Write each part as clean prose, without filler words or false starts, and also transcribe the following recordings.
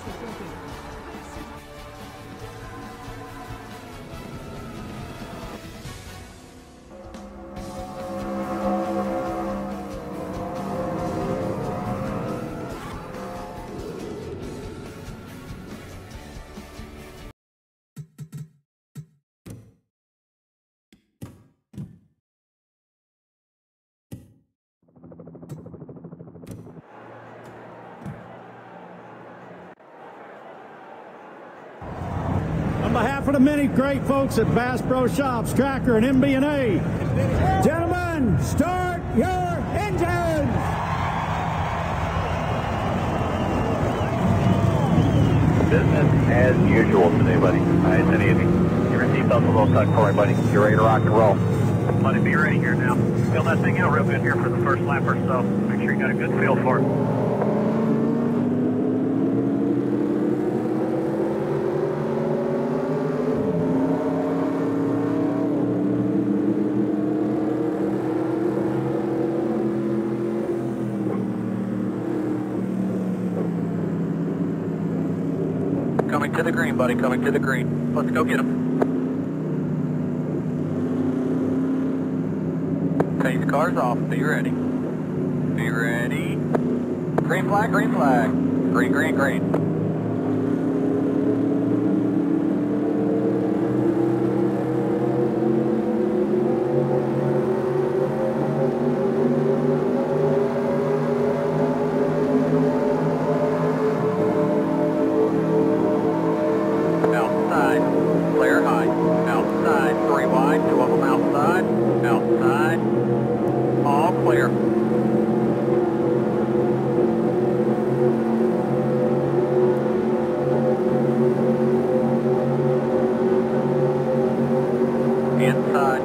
On behalf of the many great folks at Bass Pro Shops, Tracker, and MB&A, gentlemen, start your engines! Business as usual today, buddy. Nice and easy. Your seatbelt's a little tucked for me, buddy. You're ready to rock and roll. Buddy, be ready here now. Feel that thing out real good here for the first lap or so. Make sure you got a good feel for it. Coming to the green, buddy. Coming to the green. Let's go get him. Take the cars off. Be ready. Be ready. Green flag, green flag. Green, green, green. Inside.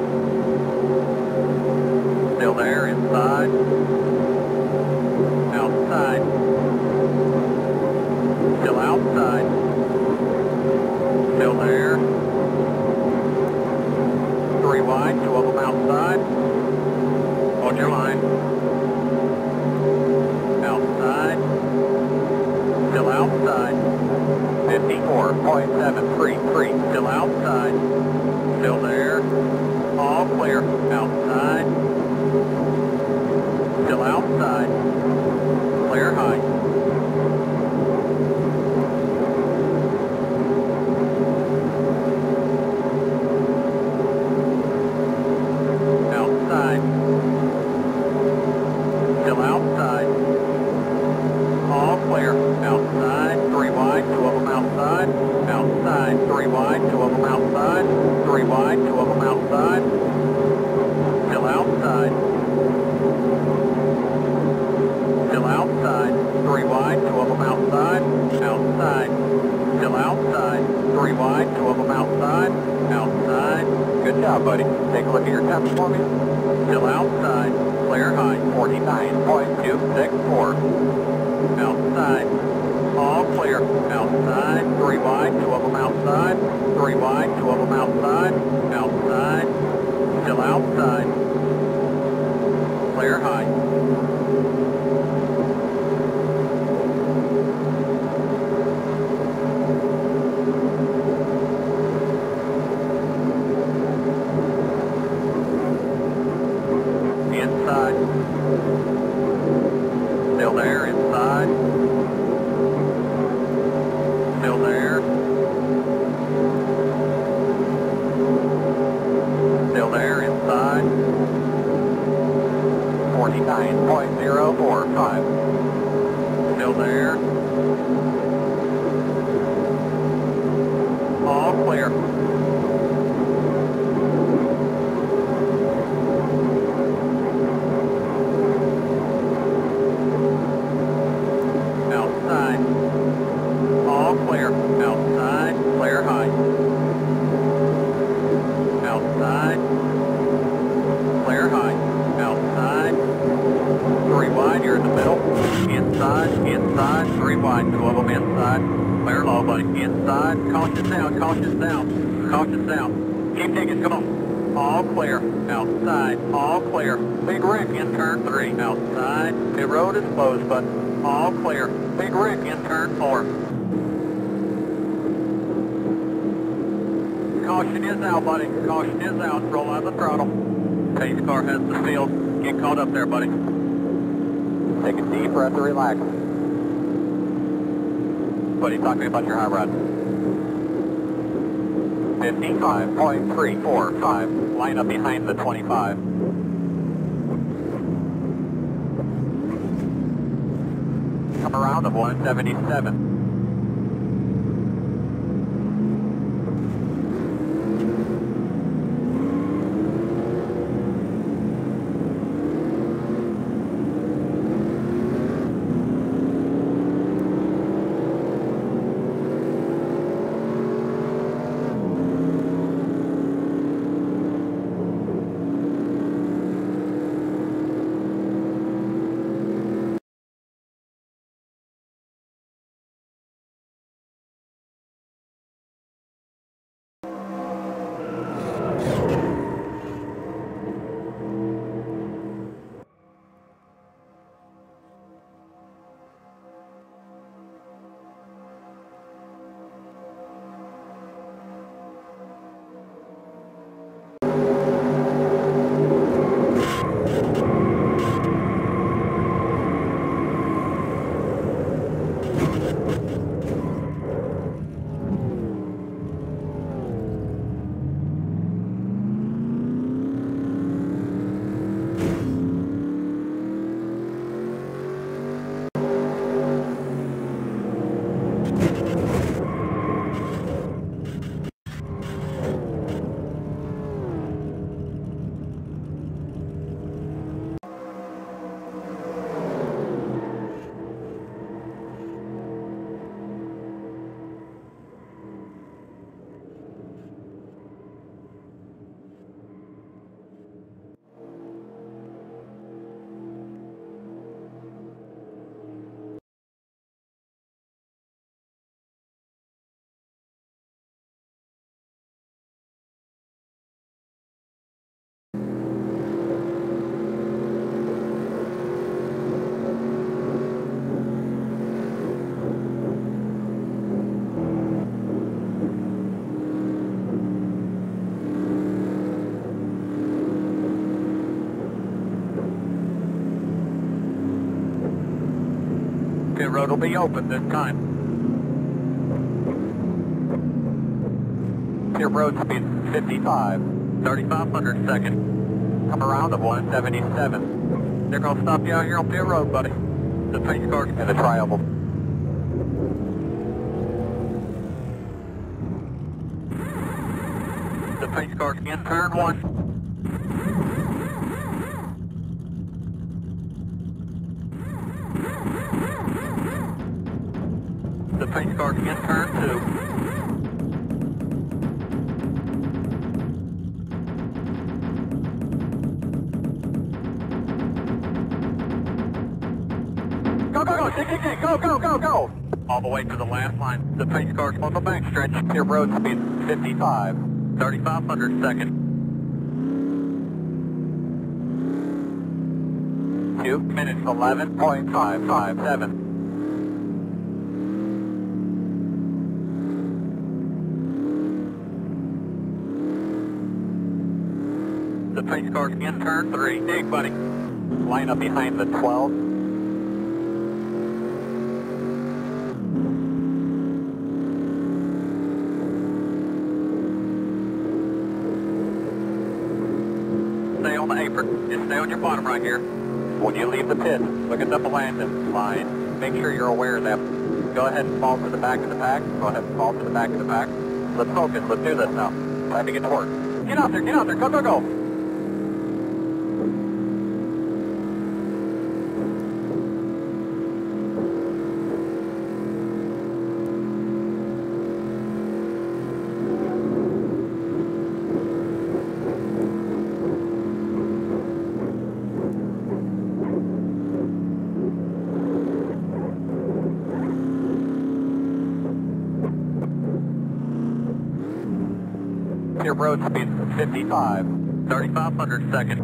Still there, inside. Outside. Still outside. Still there. 3 wide, 2 of them outside. Hold your line. Outside. Still outside. 54.733. Still outside. Still there. All clear. Outside. Still outside. Clear high. Outside. Still outside. All clear. Outside. 3 wide. 2 of them outside. Outside. 3 wide. 2 of them outside. 3 wide, 2 of them outside. Still outside. Still outside. 3 wide, 2 of them outside. Outside. Still outside. 3 wide, 2 of them outside. Outside. Good job, buddy. Take a look at your temps for me. Still outside. Clear high, 49.264. Outside. All clear. Outside. 3 wide, 2 of them outside. 3 wide, 2 of them outside. Outside. Still outside. Clear high. Inside. Still there, inside. Still there. Still there, inside. 49.045. Still there. All clear. Outside. All clear. Outside. Clear high. Outside. Clear high. Outside. 3 wide, you're in the middle. Inside, inside, 3 wide, 2 of them inside. Clear low, buddy. Inside, cautious down, cautious down, cautious down. Keep digging, come on. All clear. Outside, all clear. Big Rick in turn 3. Outside. Pit road is closed, but all clear. Big Rick in turn 4. Caution is out, buddy. Caution is out. Roll out the throttle. Pace car has the field. Get caught up there, buddy. Take a deep breath to relax. Buddy, talk to me about your high rod. 55.345. Line up behind the 25. Come around of 177. Pit road will be open this time. Pit road speed 55, 3,500 second. Come around of 177. They're gonna stop you out here on pit road, buddy. The pace car's in the tri-oval. The pace car's in turn 1. The pace car's in turn 2. Go, go, go, tick, go, go, go, go! All the way to the last line. The pace car's on the backstretch. Pit road speed 55, 3,500 second. 2 minutes 11.557. The pace car's in turn 3. Dig, buddy. Line up behind the 12. Stay on the apron. Just stay on your bottom right here. When you leave the pit, look at the landing line. Make sure you're aware of that. Go ahead and fall to the back of the pack. Go ahead and fall to the back of the pack. Let's focus. Let's do this now. Time to get to work. Get out there. Get out there. Go, go, go. Your road speed 55, 3,500 second.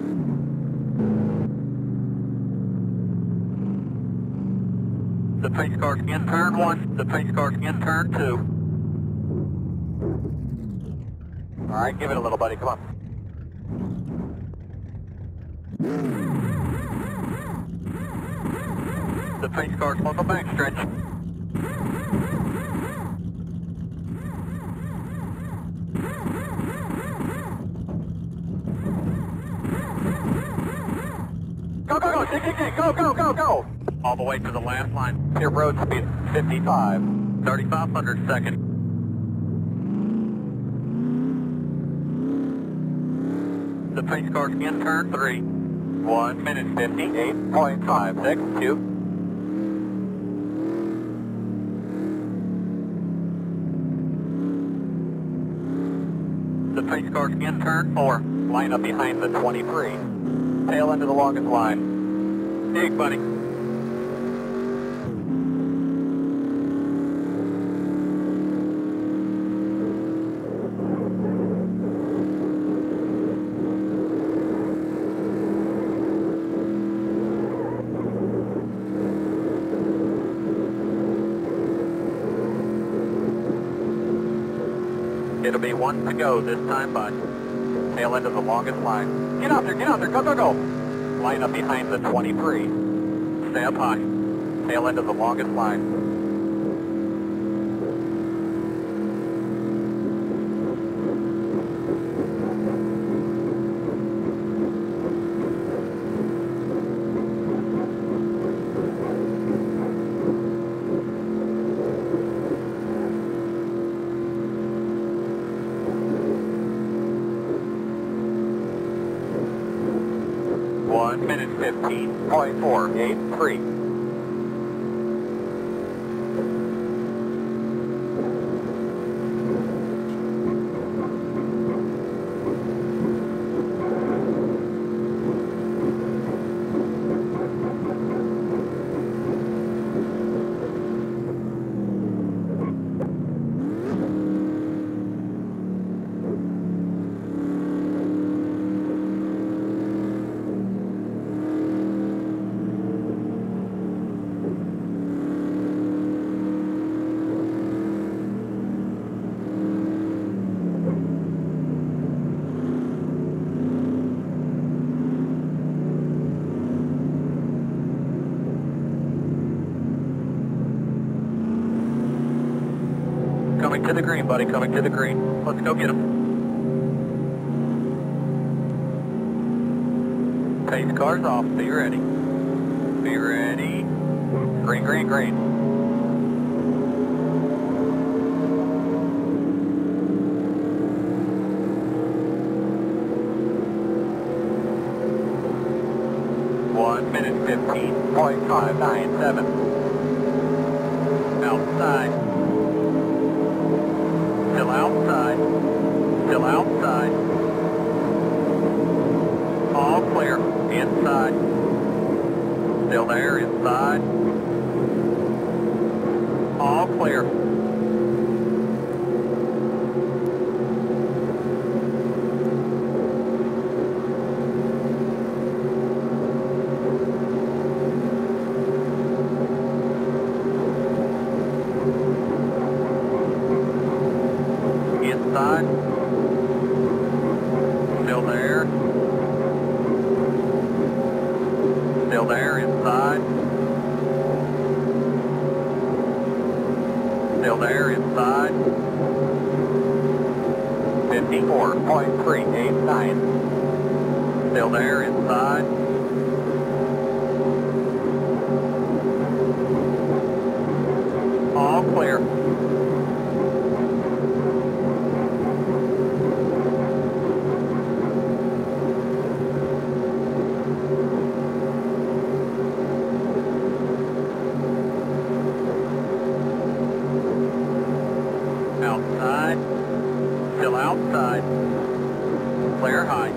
The pace car's in turn 1, the pace car's in turn 2. All right, give it a little, buddy. Come on. The pace car's local back stretch. Go, go, go, go, go, go, go! All the way to the last line. Your road speed 55, 3,500 seconds. The pace car's in turn 3. 1 minute 58.562. The pace car's in turn 4. Line up behind the 23. Tail end of the longest line. Dig, buddy. It'll be 1 to go this time, bud. Tail end of the longest line. Get out there, go, go, go! Line up behind the 23. Stay up high. Tail end of the longest line. One minute 15.483. Coming to the green, buddy, coming to the green. Let's go get him. Pace car's off, be ready. Be ready. Green, green, green. One minute 15.597. Outside. Still outside. Still outside. All clear. Inside. Still there. Inside. All clear. Inside. Still there. Still there, inside. Still there, inside. 54.389. Still there, inside. All clear. Outside. Still outside. Clear high.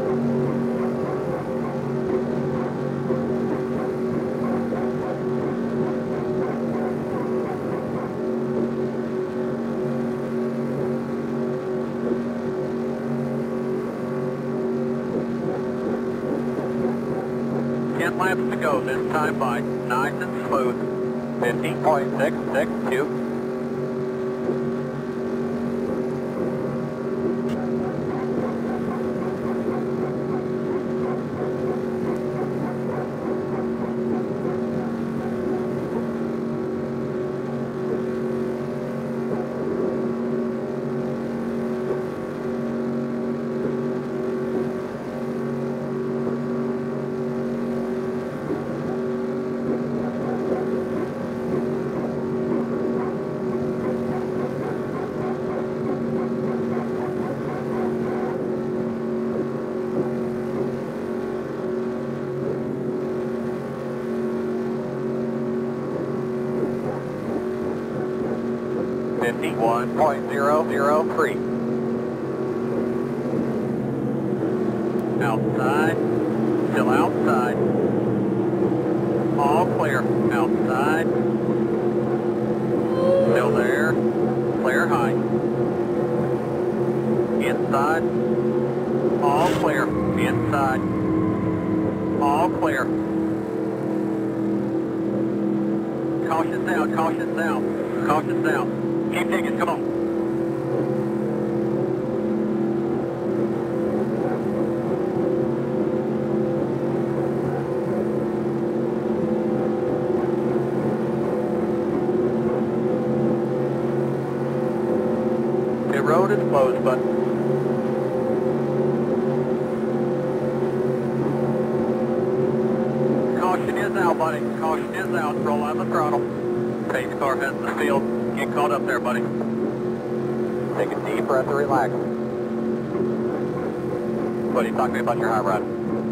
Laps to go this time by nice and smooth. 50.662. 51.003. Outside. Still outside. All clear. Outside. Still there. Clear high. Inside. All clear. Inside. All clear. Caution down, caution down, caution down. Keep digging, come on. The road is closed, but caution is out, buddy. Caution is out. Roll out the throttle. Pace car heads the field. Get caught up there, buddy. Take a deep breath and relax. Buddy, talk to me about your hot rod.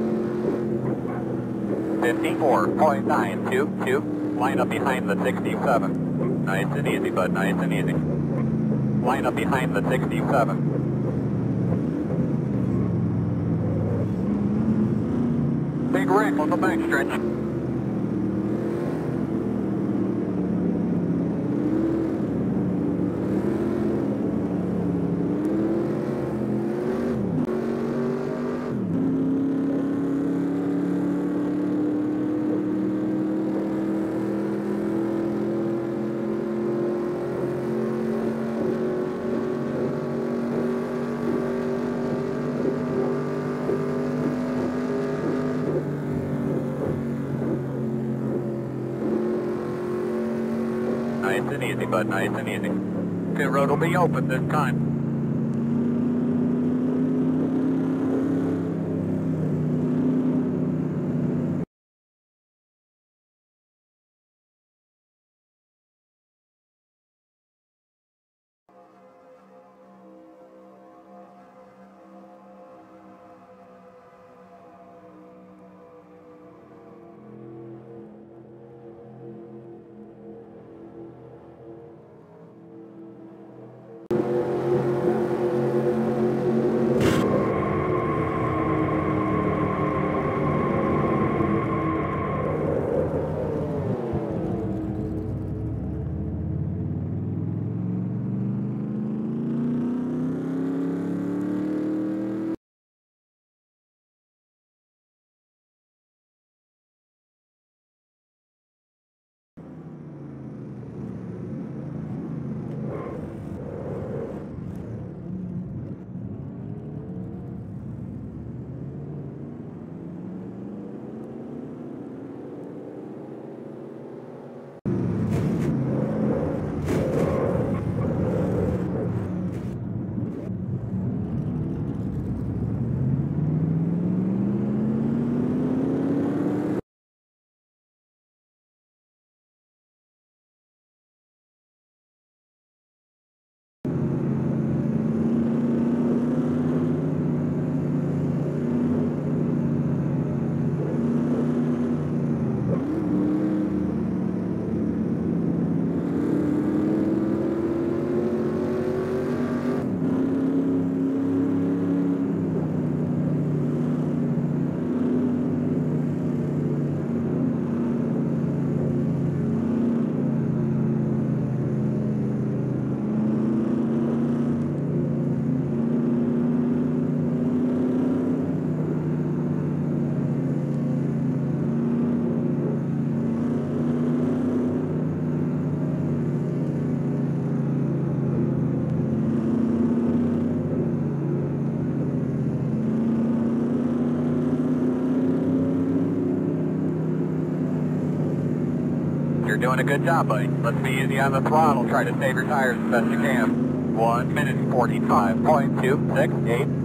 54.922. Line up behind the 67. Nice and easy, bud. Nice and easy. Line up behind the 67. Big wreck on the backstretch. Nice and easy, bud. Nice and easy. Pit road will be open this time. You're doing a good job, buddy. Let's be easy on the throttle. Try to save your tires as best you can. 1 minute 45.268.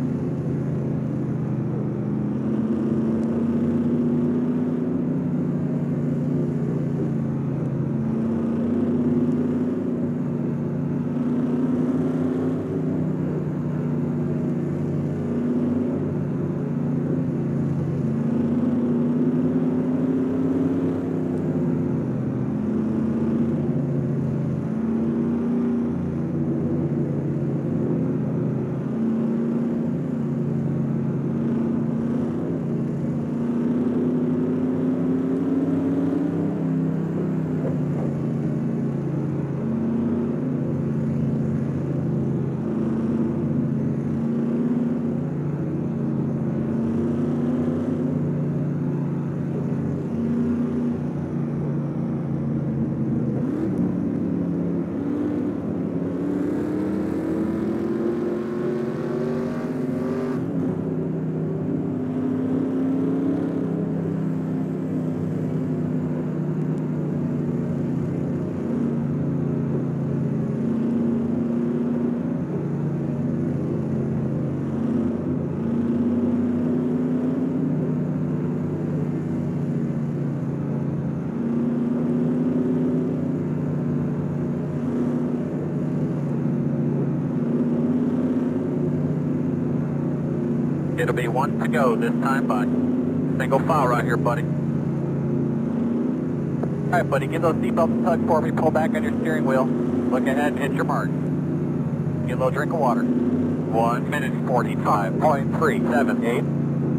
It'll be 1 to go this time, bud. Single file right here, buddy. Alright, buddy, get those seatbelts tugged for me. Pull back on your steering wheel. Look ahead and hit your mark. Get a little drink of water. 1 minute 45.378.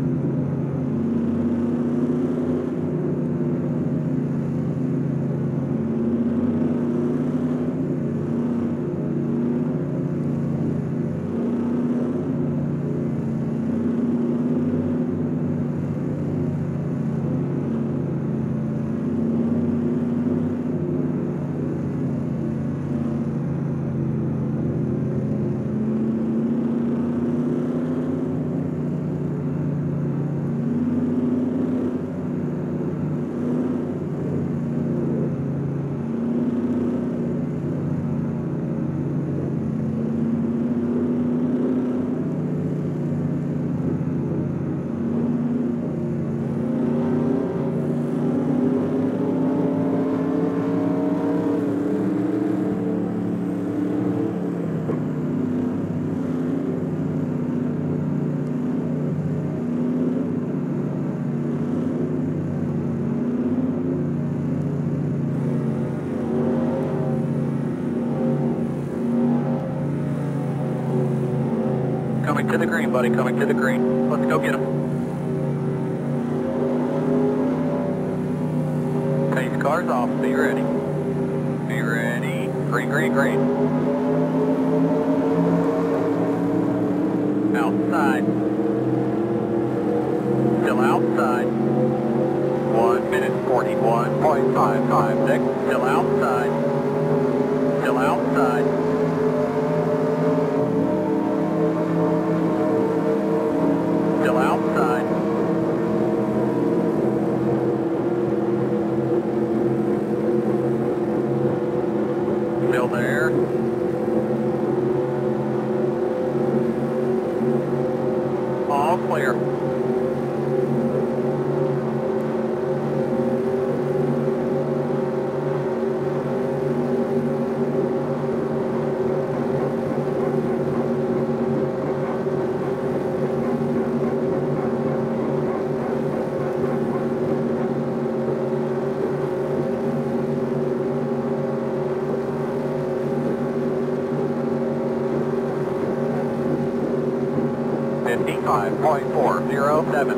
Coming to the green, buddy, coming to the green. Let's go get him. Pace car's off, be ready. Be ready. Green, green, green. Outside. Still outside. 1 minute 41.556. Still outside. Still outside. Still outside. Still there. All clear. Fifty-five point 407.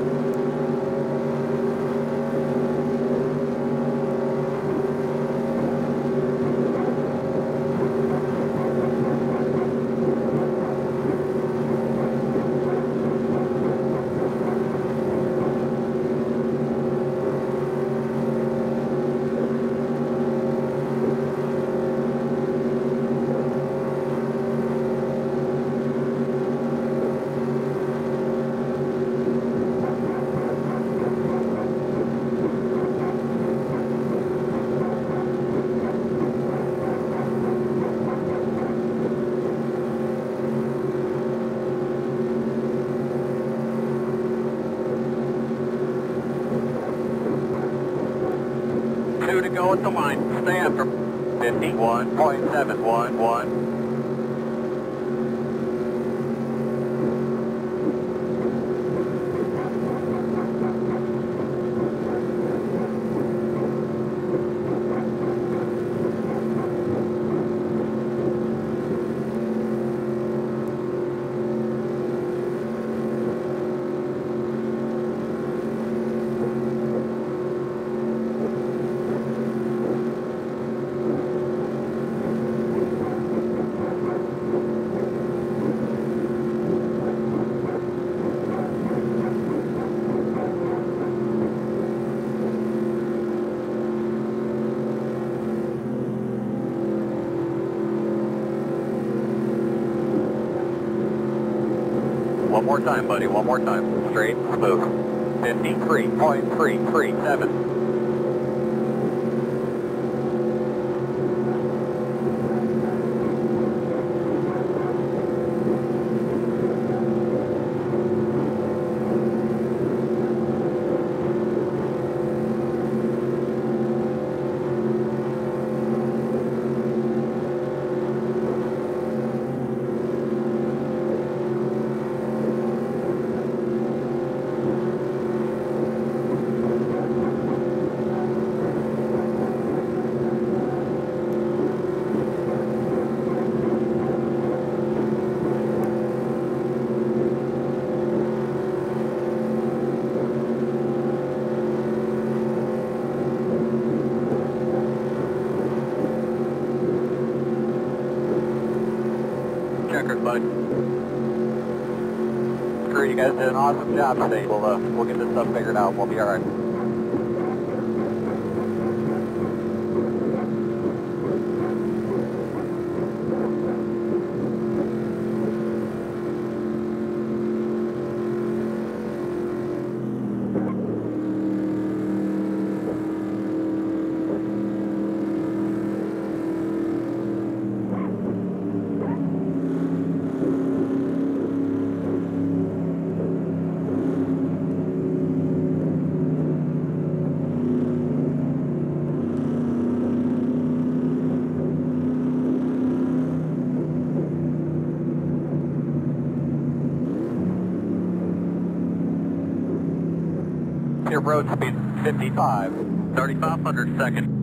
Two to go at the line. Stay after 51.711. One more time, buddy, one more time. Straight, smooth. 53.337. record, bud. Crew, you guys did an awesome job today. We'll get this stuff figured out. We'll be all right. Your road speed 55. 3500 seconds.